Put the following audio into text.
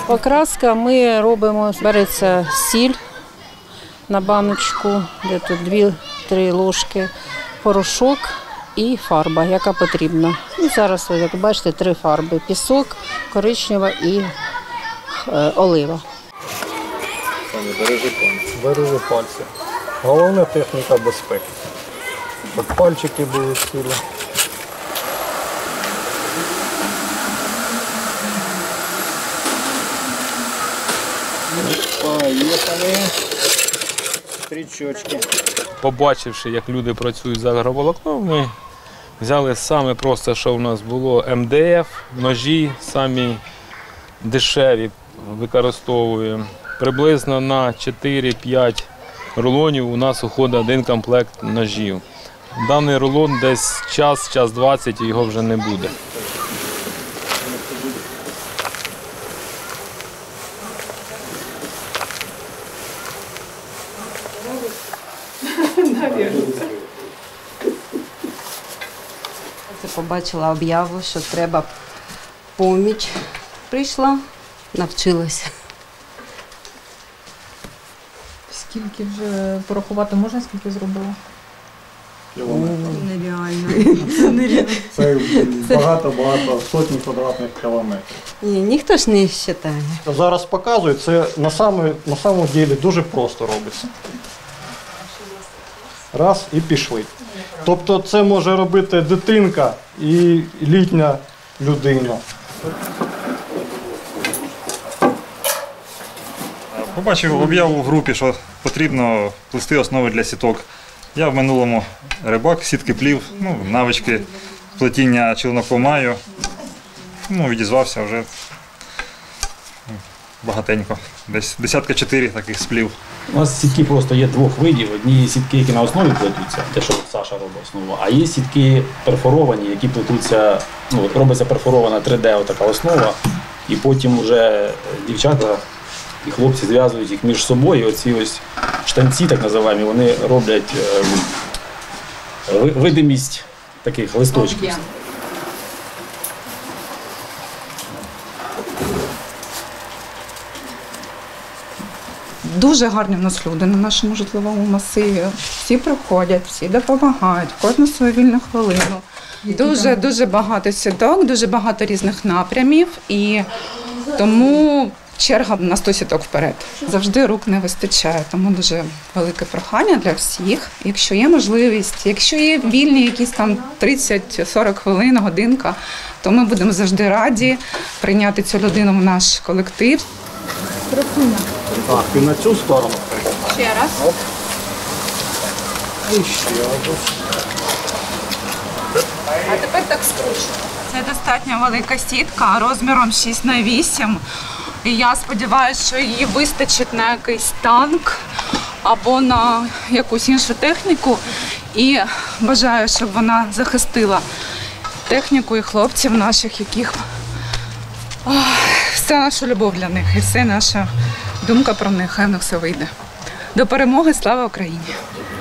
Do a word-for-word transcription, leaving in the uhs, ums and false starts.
Покраска ми робимо, береться сіль на баночку, де тут дві-три ложки, порошок і фарба, яка потрібна. І зараз, як бачите, три фарби – пісок, коричнева і е, олива. Бережи пальці. Бережи пальці. Головне техніка безпеки. Щоб пальчики були цілі. Поїхали. Стрічочки. Побачивши, як люди працюють з агроволокном, ми взяли саме просто, що в нас було, ем де еф, ножі, самі дешеві використовуємо. Приблизно на чотири-п'ять рулонів у нас уходить один комплект ножів. Даний рулон десь час, час двадцять, і його вже не буде. Побачила об'яву, що треба поміч. Прийшла, навчилася. Скільки вже порахувати можна, скільки зробила? Нереально. Це багато-багато, сотні квадратних кілометрів. Ні, ніхто ж не вважає. Зараз показую, це на самому, на самому ділі дуже просто робиться. Раз і пішли. Тобто це може робити дитинка і літня людина. Побачив об'яву в групі, що потрібно плести основи для сіток. Я в минулому рибак, сітки плів, ну, навички плетіння челноком маю. Ну, відізвався вже багатенько. Десь десятка чотири таких сплів. У нас сітки просто є двох видів. Одні сітки, які на основі плетуться, те, що Саша робить основу, а є сітки перфоровані, які плетуться, ну, робиться перфорована три де отака основа, і потім вже дівчата і хлопці зв'язують їх між собою. Оці ось штанці, так називаємо, вони роблять е, видимість таких листочків. Дуже гарні в нас люди на нашому житловому масиві. Всі приходять, всі допомагають, кожну свою вільну хвилину. Дуже, дуже багато сіток, дуже багато різних напрямів, і тому черга на сто сіток вперед. Завжди рук не вистачає, тому дуже велике прохання для всіх. Якщо є можливість, якщо є вільні якісь там тридцять-сорок хвилин, годинка, то ми будемо завжди раді прийняти цю людину в наш колектив. Так, і на цю сторону. Ще раз. Оп. І ще раз. А тепер так скручено. Це достатньо велика сітка розміром шість на вісім. І я сподіваюся, що її вистачить на якийсь танк або на якусь іншу техніку. І бажаю, щоб вона захистила техніку і хлопців наших, яких ох, все наша любов для них і все наша думка про них. Хай в них все вийде. До перемоги, слава Україні!